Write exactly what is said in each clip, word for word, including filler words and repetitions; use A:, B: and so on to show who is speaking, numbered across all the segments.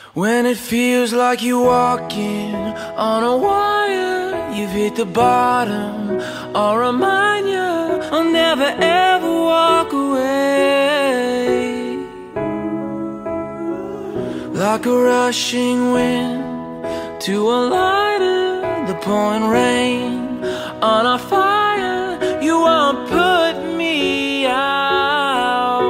A: When it feels like you're walking on a wire, you've hit the bottom, I'll remind you, I'll never ever walk away. Like a rushing wind to a lighter, the pouring rain on a fire, you won't put me out.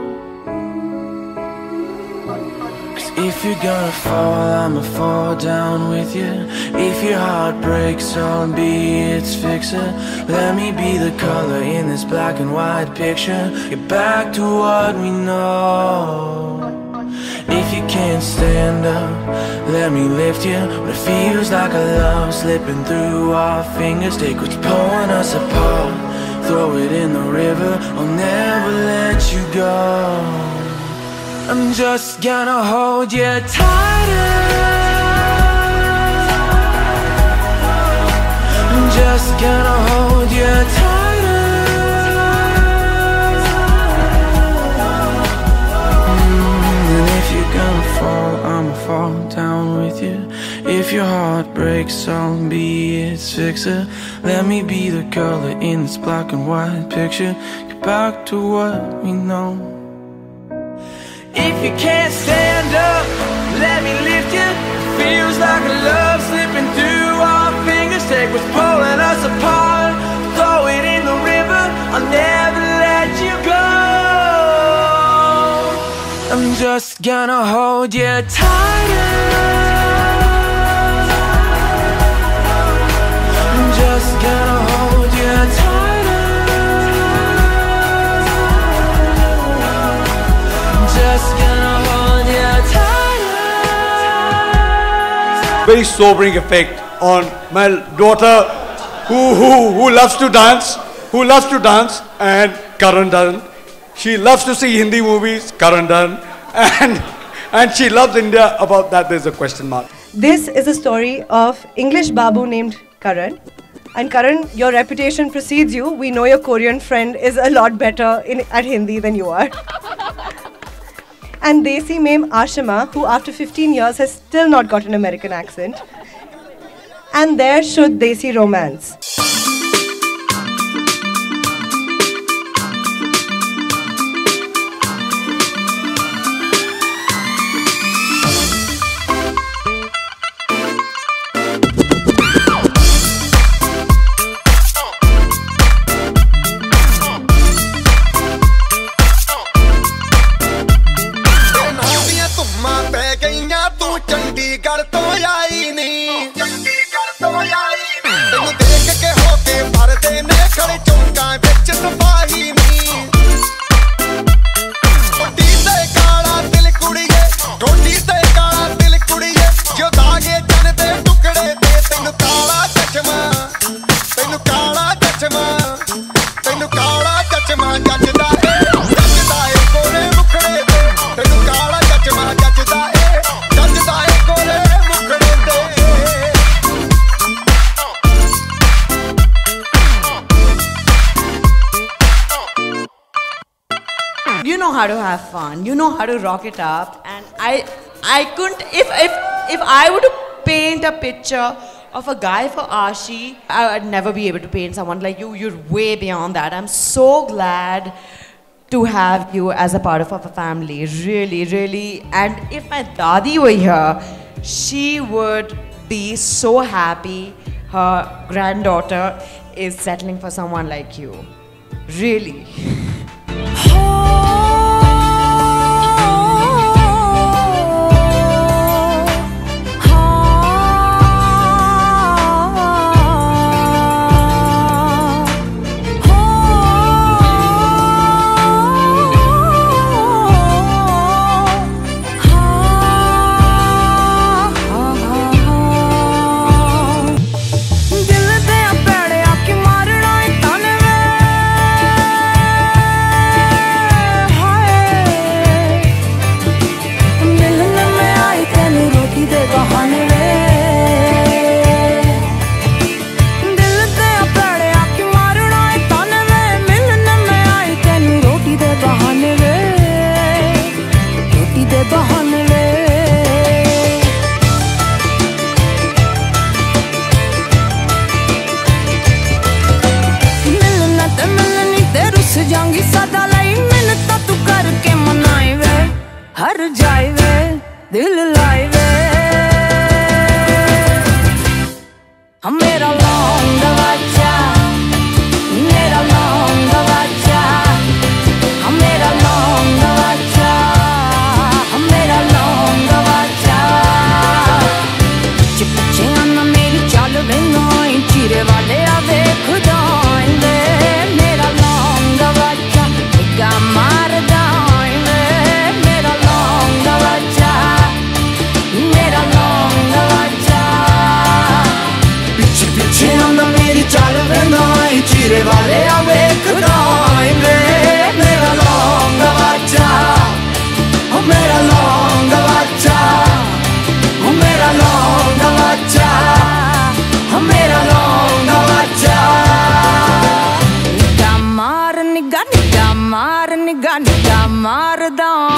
A: If you're gonna fall, I'ma fall down with you. If your heart breaks, I'll be its fixer. Let me be the color in this black and white picture. Get back to what we know. If you can't stand up, let me lift you. When it feels like a love slipping through our fingers, take what's pulling us apart, throw it in the river, I'll never let you go. I'm just gonna hold you tighter. I'm just gonna hold you tighter. Mm, and if you're gonna fall, I'ma fall down with you. If your heart breaks, I'll be its fixer. Let me be the color in this black and white picture. Get back to what we know. If you can't stand up, let me lift you. Feels like a love slipping through our fingers. Take what's pulling us apart, throw it in the river, I'll never let you go. I'm just gonna hold you tighter. I'm just gonna hold you tighter. Just gonna hold you tighter.
B: Very sobering effect on my daughter, who who who loves to dance, who loves to dance, and Karan doesn't. She loves to see Hindi movies, Karan doesn't, and and she loves India. About that, there's a question mark.
C: This is a story of English babu named Karan. And Karan, your reputation precedes you. We know your Korean friend is a lot better in at Hindi than you are. And Desi meme Ashima, who after fifteen years has still not got an American accent. And there should Desi romance.
D: You know how to have fun, you know how to rock it up, and I I couldn't, if if if I were to paint a picture of a guy for Ashi, I would never be able to paint someone like you. You're way beyond that. I'm so glad to have you as a part of our family, really, really. And if my dadi were here, she would be so happy her granddaughter is settling for someone like you. Really.
A: दिल लाई वे मेरा लौंग बच्चा मेरा लौंग बच्चा मेरा लौंग बच्चा मेरा लौंग बच्चा पिछे आना मेरी चल वेंगाई चीरे वाले आवे खुदाई वे मेरा लौंग बच्चा निगा मारदाई वे मेरा लौंग बच्चा मेरा लौंग बच्चा पिछे पिछे आना मेरी चल वेंगाई चीरे वाले आवे खुदाई वे मेरा लौंग बच्चा मेरा लौंग बच्चा मेरा लौंग बच्चा मेरा लौंग बच्चा निगा मार निगा निगा मार निगा निगा मार दा